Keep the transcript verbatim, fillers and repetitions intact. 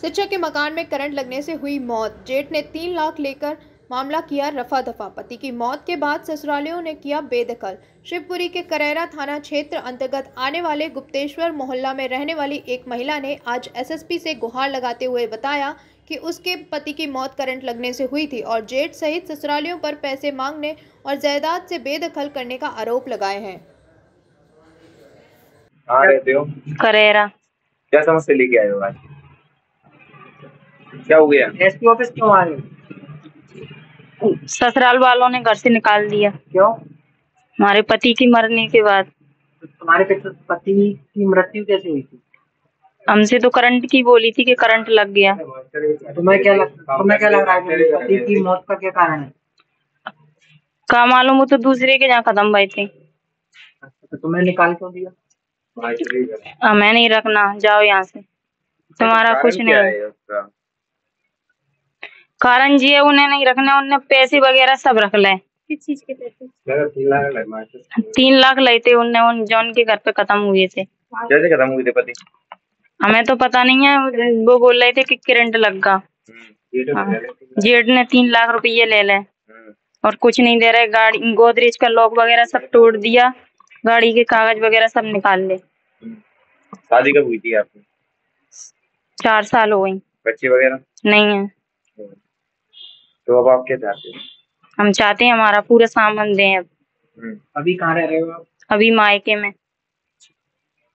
शिक्षक के मकान में करंट लगने से हुई मौत। जेठ ने तीन लाख लेकर मामला किया रफा दफा। पति की मौत के बाद ससुरालियों ने किया बेदखल। शिवपुरी के करैरा थाना क्षेत्र अंतर्गत आने वाले गुप्तेश्वर मोहल्ला में रहने वाली एक महिला ने आज एसएसपी से गुहार लगाते हुए बताया कि उसके पति की मौत करंट लगने से हुई थी और जेठ सहित ससुरालियों पर पैसे मांगने और जायदाद से बेदखल करने का आरोप लगाए हैं। कहाँ रहते हो? करैरा। क्या समस्या लेके आए हो आज? क्या हो गया? एसपी ऑफिस क्यों आए? ससुराल वालों ने घर से निकाल दिया। क्यों? हमारे पति की मरने के बाद। तुम्हारे पति की मृत्यु कैसे हुई थी? हमसे तो करंट की बोली थी कि करंट लग गया। तुम्हें क्या लग तुम्हें क्या लग रहा है पति की मौत का क्या कारण है? क्या मालूम, वो तो दूसरे के जहाँ खत्म भाई थे। तो तुम्हें निकाल क्यों दिया? हमें नहीं रखना, जाओ यहाँ से, तुम्हारा कुछ नहीं है। कारण जी है, उन्हें नहीं रखना, उन्हें पैसे वगैरह सब रख ले। किस चीज के पैसे? तीन लाख लेते उनने, उन जॉन के घर पे खत्म हुए थे। कैसे खत्म हुए थे पति? हमें तो पता नहीं है, वो बोल रहे थे कि करंट लग गया। जेठ ने तीन लाख रुपये ले ले और कुछ नहीं दे रहे। गाड़ी गोदरेज का लॉक वगैरह सब तोड़ दिया, गाड़ी के कागज वगैरह सब निकाल ले। शादी कब हुई थी आपकी? चार साल हो गई। बच्चे वगैरह नहीं है। तो अब आप क्या चाहते हैं? हम चाहते हैं हमारा पूरा सामान दें। अब अभी कहाँ रह रहे हो आप? अभी मायके में।